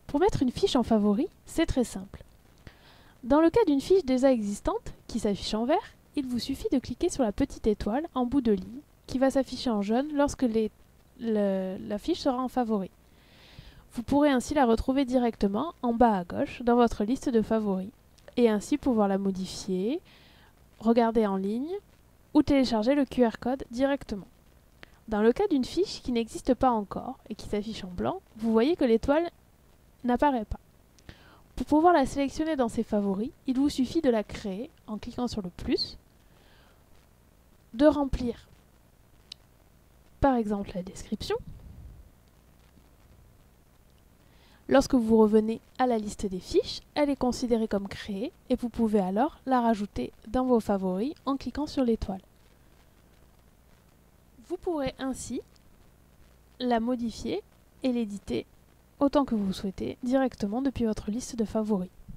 Pour mettre une fiche en favori, c'est très simple. Dans le cas d'une fiche déjà existante, qui s'affiche en vert, il vous suffit de cliquer sur la petite étoile en bout de ligne, qui va s'afficher en jaune lorsque la fiche sera en favori. Vous pourrez ainsi la retrouver directement en bas à gauche dans votre liste de favoris, et ainsi pouvoir la modifier, regarder en ligne, ou télécharger le QR code directement. Dans le cas d'une fiche qui n'existe pas encore et qui s'affiche en blanc, vous voyez que l'étoile n'apparaît pas. Pour pouvoir la sélectionner dans ses favoris, il vous suffit de la créer en cliquant sur le plus, de remplir par exemple la description. Lorsque vous revenez à la liste des fiches, elle est considérée comme créée et vous pouvez alors la rajouter dans vos favoris en cliquant sur l'étoile. Vous pourrez ainsi la modifier et l'éditer autant que vous souhaitez directement depuis votre liste de favoris.